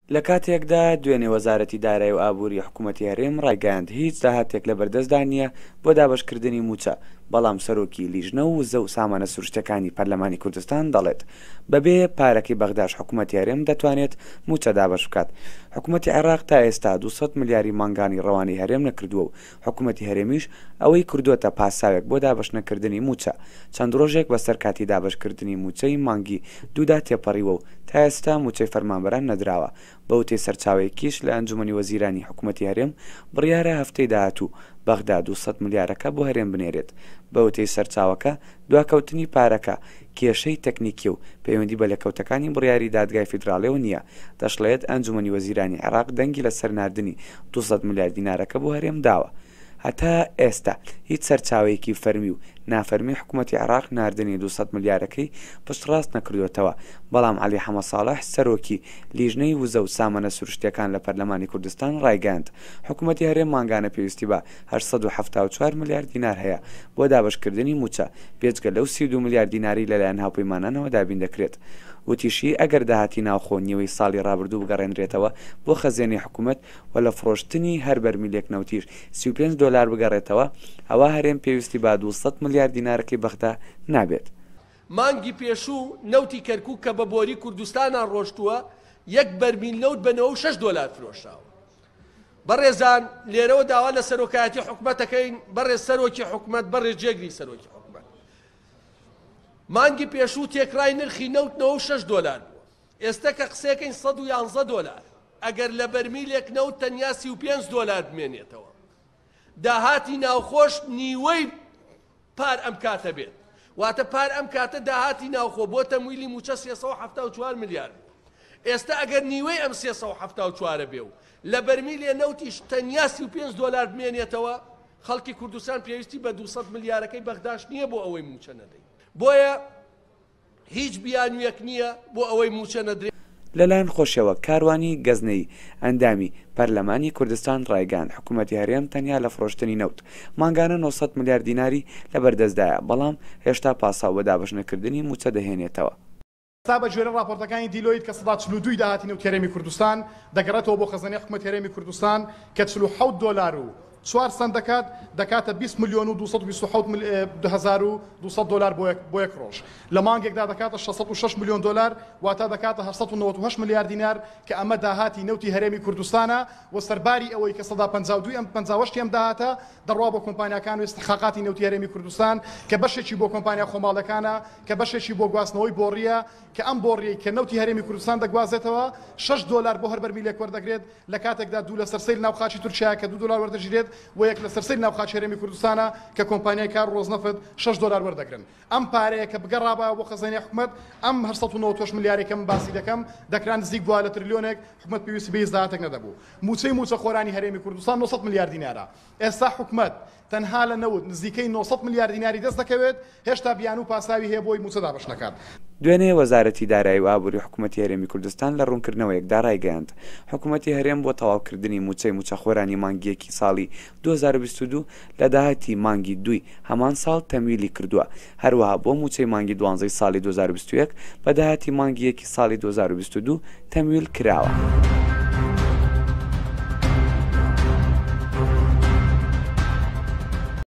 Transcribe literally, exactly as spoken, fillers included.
لە کاتێکدا دوێنێ وەزارەتی دارایی و ئابووری حکوومەتی هەرێم ڕایگەیاند هیچ داهاتێک لە بەردەستدا نییە بۆ دابەشکردنی موچە، بەڵام سەرۆکی لیژنە و وزە و سامانە سروشتەکانی پەرلەمانی کوردستان دەڵێت بەبێ پارەکەی بەغداش حکوومەتی هەرێم دەتوانێت موچە دابەش بکات. حکوومەتی عێراق تا ئێستا دووسەد ملیاری مانگانی ڕەوانەی هەرێم نەکردووە و حکوومەتی هەرێمیش ئەوەی کردووەتە پاساوێک بۆ دابەش نەکردنی موچە. چەند ڕۆژێک بەسەر کاتی دابەشکردنی موچەی مانگی دوودا تێپەڕیوە و تا ئێستا موچەی فەرمانبەران نەدراوە. بەوتەی سەرچاوەیەکیش لە ئەنجومەنی وەزیرانی حکوومەتی هەرێم بڕیارە هەفتەی داهاتوو بەغدا دووسەد ملیارەکە بۆ هەرێم بنێرێت. بەوتەی سەرچاوەکە دواکەوتنی پارەکە کێشەی تەکنیکی و پەیوەندی بە لەکەوتەکانی بڕیاری دادگای فیدراڵیەوە نییە. دەشڵێت ئەنجومەنی وەزیرانی عێراق دەنگی لە سەرناردنی دووسەد ملیار دینارەکە بۆ هەرێم داوە. هەتا ئێستا هیچ سەرچاوەیەکی فەرمی و نافەرمی حکوومەتی عێراق ناردنی دووسەد ملیارەکەی پشتڕاست نەکردوێتەوە. بەڵام عەلی حەمە ساڵح سەرۆکی لیژنەی وزە و سامانە سروشتیەکان لە پەرلەمانی کوردستان ڕایگەاند حکوومەتی هەرێم مانگانە پێویستی بە هەشت سەد و هەفتاد و چوار ملیار دینار هەیە بۆ دابەشکردنی موچە، پێچگە لەو سی و دوو ملیار دیناری لەلایەن هاوپەیمانانەوە دابین دەکرێت. وتیشی ئەگەر داهاتی ناوخۆ نیوەی ساڵی ڕابردوو بگەڕێنرێتەوە بۆ خەزێنی حکوومەت و لە فرۆشتنی هەر بەرمیلێک نەوتیش سی و پێنج دۆلار بگەڕێتەوە، ئەوە هەرێم پێویستی با دووسەد ملیار دینارەکەی بەغدا نابێت. مانگی پێشوو نەوتی کەرکووک کە بە بۆری کوردستانان ڕۆشتووە یەک بەرمیل نەوت بنەوە و شەش دۆلار فرۆشاوە. بەڕێزان لێرەوە داوا لە سەرۆکایەتی حکوومەتەکەین، بەڕێز سەرۆکی حکوومەت، بەڕێز جێگری سەرۆکی حکوومەت. مانگی پێشوو تێکڕای نرخی نەوتنەوە شەش دۆلار بووە، ئێستا کە قسەکەین سەد و یانزە دۆلار، ئەگەر لە بەرمیلێک نەوت تەنیا سی و پێنج دۆلار بمێنێتەوە. داهاتی ناوخۆش نیوەی پار ئەم کاتە بێت، واتە پار ئەم کاتە داهاتی ناوخۆ بۆ تەمویلی موچە سێسەد و هەفتاد و چوار ملیار. ئێستا ئەگەر نیوەی ئەم سێسەد و هەفتاد و چوارە بێ و لە بەرمیلێ نەوتیش تەنیا سی و پێنج دۆلار بمێنێتەوە، خەڵکی کوردستان پێویستی بە دووسەد ملیارەکەی بەغداش نییە بۆ ئەوەی موچە نەدەین. بۆیە هیچ بیانویەک نییە بۆ ئەوەی موچە نەدرێت. لەلایەن خۆشیەوە کاروانی گەزنەی ئەندامی پەرلەمانی کوردستان ڕایگەاند حکوومەتی هەرێم تەنیا لە فرۆشتنی نەوت مانگانە نۆسەد ملیار دیناری لە بەردەستدایە، بەڵام هێشتا پاساو بە دابەشنەکردنی موچە دەهێنێتەوە. تا بە گوێرە راپۆرتەکانی دیلۆیت کە سەد چل و دوو داهاتی نەوت هەرێمی کوردستان دەگەڕێتەوە بۆ خەزانەی حکوومەتی هەرێمی کوردستان کە چل و حەوت دۆلار و چوار سەنت دەکات، دەکاتە بیست ملیۆن و دووسەد و بیست و حەوت هەزار و دووسەد دۆلار بۆ یەک ڕۆژ. لە مانگێکدا دەکاتە شەشسەد و شەش ملیۆن دۆلار، واتە دەکاتە هەشت سەد و نەوەت و هەشت ملیار دینار کە ئەمە داهاتی نەوتی هەرێمی کوردستانە و سەرباری ئەوەی کە سەدا پەنجاو و دوو ئەم پەنجاو و هەشت ئەم داهاتە دەڕوا بۆ کۆمپانیاکان و ئستحقاقاتی نەوتی هەرێمی کوردستان کە بەشێکی بۆ کۆمپانیا خۆماڵەکانە، کە بەشێکی بۆ گواستنەوەی بۆڕیە، کە ئەم بۆڕیەی کە نەوتی هەرێمی کوردستان دەگوازێتەوە شەش دۆلار بۆ هەر بەرمیلێک وەردەگرێت، لە کاتێکدا دوو لە سەرسەیری ناوخاچی تورکیا کە دوو دۆلار وەردەژێت و یەک لە سەرسەیری ناوخاچی هەرێمی کوردستانە کە کۆمپانیای کار ڕۆزنەفت شەش دۆلار وەردەگرن. ئەم پارەیە کە بگەڕابە بۆ خەزانەی حکوومەت ئەم هەشت سەد و نەوەت و هەشت ملیارێکم باسی دەکەم دەکران نزیک بووە لە تریلیۆنێک، حکوومەت پێویستی بە هیچ داهاتێک نەدەبوو. موچەی موچە خۆرانی هەرێمی کوردستان نۆسەد ملیار دینارە. ئێستا حکوومەت تەنها لە نەوت نزیکەی نۆسەد ملیار دیناری دەست دەکەوێت، هێشتا بیان و پاساوی هەیە بۆی موچە دابەش نەکات. دوێنێ وەزارەتی دارایی و ئابووری حکوومەتی هەرێمی کوردستان لە ڕوونکردنەوەیەکدا ڕایگەیاند حکوومەتی هەرێم بۆ تەواوکردنی موچەی موچەخۆرانی مانگیەکی ساڵی دوو هەزار و بیست و دوو لە داهاتی مانگی دوی هەمان ساڵ تەمویلی کردووە. هەروەها بۆ موچەی مانگی دوانزەی ساڵی دوو هەزار و بیست و یەک بە داهاتی مانگیەکی ساڵی دوو هەزار و بیست و دوو تەمویل کراوە.